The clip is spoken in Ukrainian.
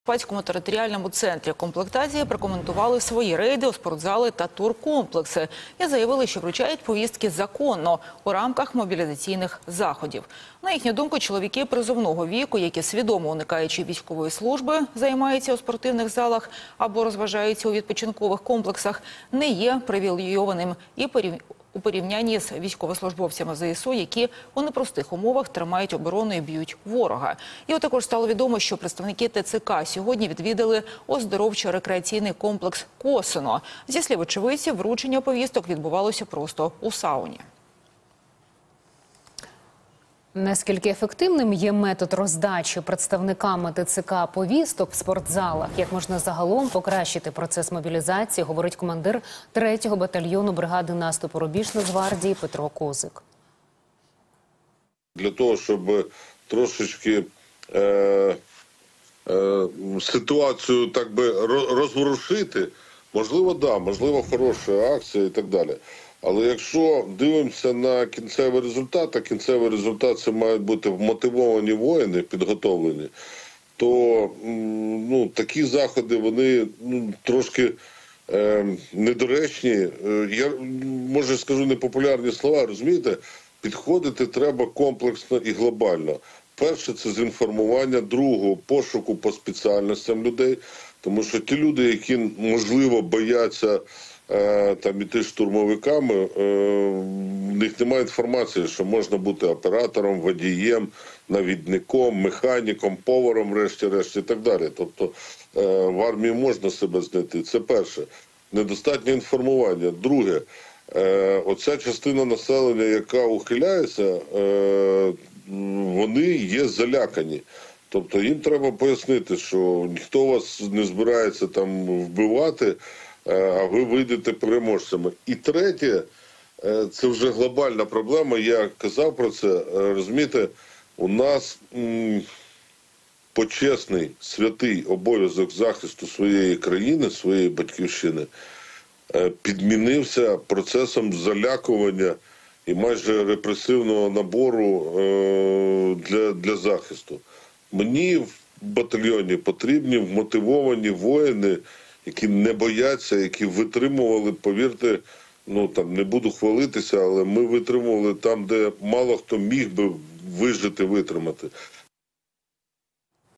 В Закарпатському територіальному центрі комплектації прокоментували свої рейди у спортзали та туркомплекси і заявили, що вручають повістки законно у рамках мобілізаційних заходів. На їхню думку, чоловіки призовного віку, які свідомо уникаючи військової служби, займаються у спортивних залах або розважаються у відпочинкових комплексах, не є привілейованим у порівнянні з військовослужбовцями ЗСУ, які у непростих умовах тримають оборону і б'ють ворога. І от також стало відомо, що представники ТЦК сьогодні відвідали оздоровчо-рекреаційний комплекс «Косино». Зі слів очевидців, вручення повісток відбувалося просто у сауні. Наскільки ефективним є метод роздачі представниками ТЦК повісток в спортзалах? Як можна загалом покращити процес мобілізації, говорить командир 3-го батальйону бригади наступу «Рубіж» Нацгвардії Петро Козик. Для того, щоб трошечки ситуацію так би розворушити, можливо, да, можливо, хороша акція і так далі. Але якщо дивимося на кінцевий результат, а кінцевий результат – це мають бути вмотивовані воїни, підготовлені, то такі заходи, вони трошки недоречні. Я, може, скажу непопулярні слова, розумієте? Підходити треба комплексно і глобально. Перше – це з інформування, другого – пошуку по спеціальностям людей, тому що ті люди, які, можливо, бояться там іти штурмовиками, в них немає інформації, що можна бути оператором, водієм, навідником, механіком, поваром, врешті-решт і так далі. Тобто в армії можна себе знайти. Це перше. Недостатнє інформування. Друге, оця частина населення, яка ухиляється, вони є залякані. Тобто їм треба пояснити, що ніхто вас не збирається там вбивати, а ви вийдете переможцями. І третє, це вже глобальна проблема, я казав про це, розумієте, у нас почесний, святий обов'язок захисту своєї країни, своєї батьківщини, підмінився процесом залякування і майже репресивного набору для захисту. Мені в батальйоні потрібні вмотивовані воїни, які не бояться, які витримували, повірте, там не буду хвалитися, але ми витримували там, де мало хто міг би вижити, витримати.